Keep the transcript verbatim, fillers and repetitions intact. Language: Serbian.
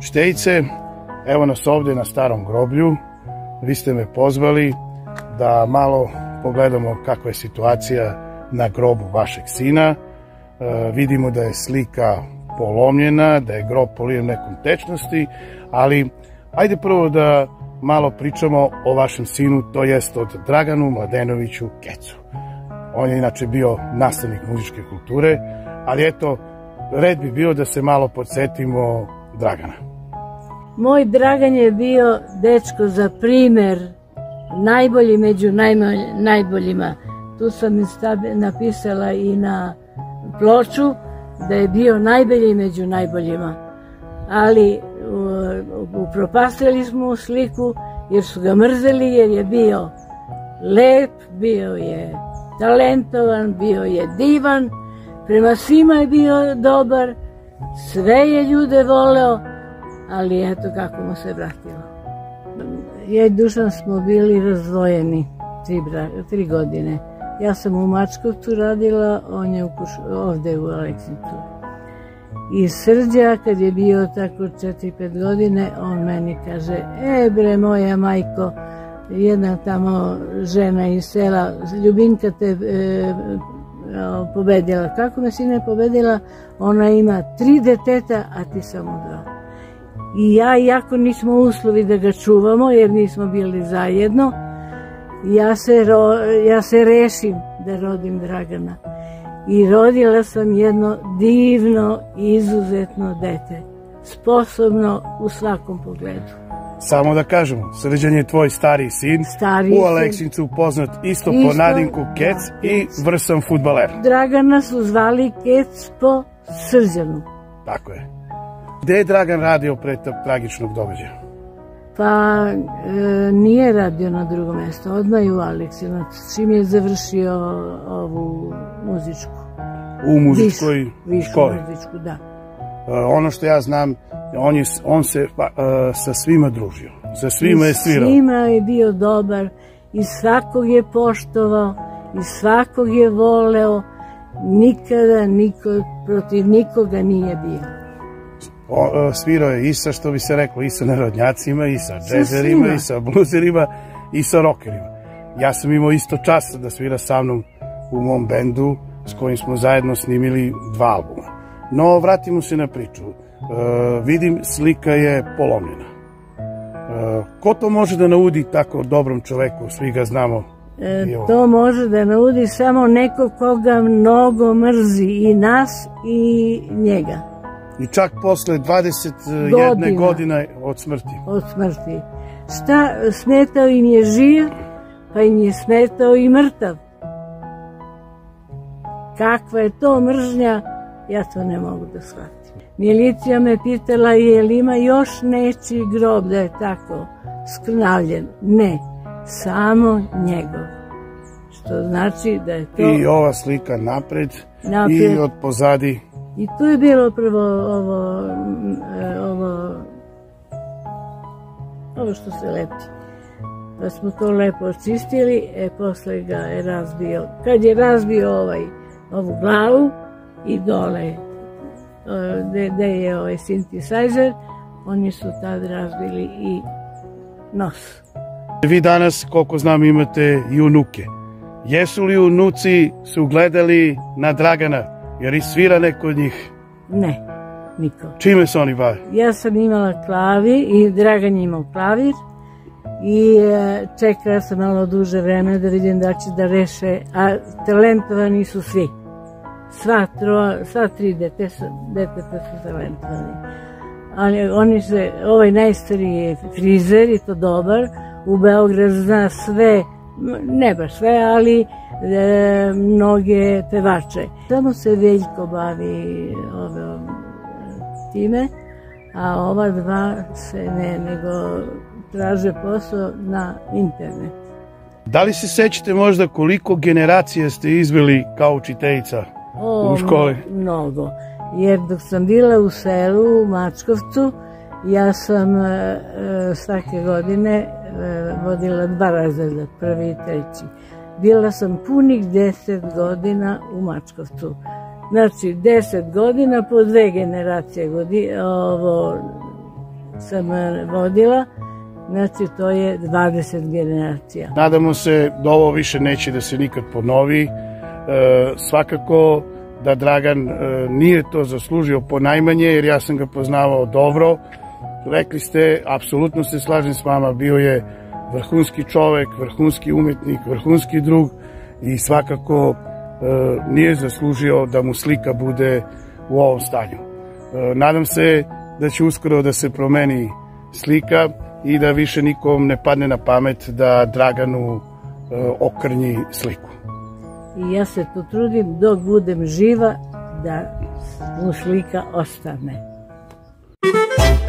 Čiteljice, evo nas ovde na starom groblju. Vi ste me pozvali da malo pogledamo kakva je situacija na grobu vašeg sina. E, vidimo da je slika polomljena, da je grob poliven nekom tečnosti, ali ajde prvo da malo pričamo o vašem sinu, to jest od Draganu Mladenoviću Kecu. On je inače bio nastavnik muzičke kulture, ali eto, red bi bio da se malo podsjetimo Dragana. Moj Dragan je bio dečko za primer, najbolji među najboljima. Tu sam napisala i na ploču da je bio najbolji među najboljima. Ali upropastili smo u sliku jer su ga mrzeli, jer je bio lep, bio je talentovan, bio je divan, prema svima je bio dobar, sve je ljude voleo, ali eto kako mu se vratilo. Ja i Dušan smo bili razdvojeni tri, tri godine. Ja sam u Mačkovcu radila, on je ovde u Aleksincu. I Srđa, kad je bio tako četiri pet godine, on meni kaže, e bre moja majko, jedna tamo žena iz sela, Ljubinka te e, pobedila. Kako me sine pobedila? Ona ima tri deteta, a ti samo dva. I ja, iako nismo uslovi da ga čuvamo, jer nismo bili zajedno, ja se, ro, ja se rešim da rodim Dragana. I rodila sam jedno divno i izuzetno dete, sposobno u svakom pogledu. Samo da kažemo, Srđan je tvoj stariji sin, stariji u Aleksincu poznat isto, isto po nadimku Kec, da, i vrsan fudbaler. Dragana su zvali Kec po Srđanu. Tako je. Gde je Dragan radio pre tog tragičnog događaja? Pa e, nije radio na drugom mjestu, odmah je u Aleksinac, čim je završio ovu muzičku. U muzičkoj Viš, školi? Višu muzičku, da. E, ono što ja znam, on, je, on se pa, e, sa svima družio, sa svima je svirao. Svima je bio dobar i svakog je poštovao i svakog je voleo, nikada niko, protiv nikoga nije bio. O, svirao je i sa, što bi se reklo, i sa narodnjacima, i sa džezerima, i sa bluzerima, i sa rockerima. Ja sam imao isto čast da svira sa mnom u mom bendu, s kojim smo zajedno snimili dva albuma. No, vratimo se na priču. E, vidim, slika je polomljena. E, ko to može da naudi tako dobrom čoveku, svi ga znamo? E, to može da naudi samo neko koga mnogo mrzi, i nas i njega. I čak posle dvadeset jedne godine od smrti. Od smrti. Šta, smetao im je živ, pa im je smetao i mrtav. Kakva je to mržnja, ja to ne mogu da shvatim. Milicija me pitala je li ima još nečiji grob da je tako skrnavljen. Ne, samo njegov. Što znači da je to... I ova slika napred, napred. I od pozadi... I tu je bilo prvo ovo, ovo, ovo što se lepi. Pa smo to lepo očistili, e posle ga je razbio. Kad je razbio ovaj, ovu glavu i dole, gde je ovaj synthesizer, oni su tad razbili i nos. Vi danas, koliko znam, imate i unuke. Jesu li unuci su gledali na Dragana? Jer i svira neko od njih? Ne, niko. Čime se oni bave? Ja sam imala klavir i Dragan je imao klavir i čekala sam malo duže vreme da vidim da će da reše, a talentovani su svi. Sva, tro, sva tri deteta, deteta su talentovani. Ali oni se, ovaj najstariji je frizer i to dobar, u Beogradu zna sve, ne baš sve, ali E, mnoge pevače. Samo se Veljko bavi ove, time, a ova dva se ne, nego traže posao na internet. Da li se sećate možda koliko generacija ste izveli kao učiteljica u školi? Mnogo. Jer dok sam bila u selu, u Mačkovcu, ja sam e, svake godine e, vodila dva razreda, prvi i treći. Bila sam punih deset godina u Mačkovcu. Znači, deset godina po dve generacije, ovo, sam vodila, znači to je dvadeset generacija. Nadamo se da ovo više neće da se nikad ponovi. Svakako da Dragan nije to zaslužio ponajmanje, jer ja sam ga poznavao dobro. Rekli ste, apsolutno se slažem s vama, bio je vrhunski čovek, vrhunski umetnik, vrhunski drug i svakako nije zaslužio da mu slika bude u ovom stanju. Nadam se da će uskoro da se promeni slika i da više nikom ne padne na pamet da Draganu okrnji sliku. I ja se to trudim dok budem živa da mu slika ostane.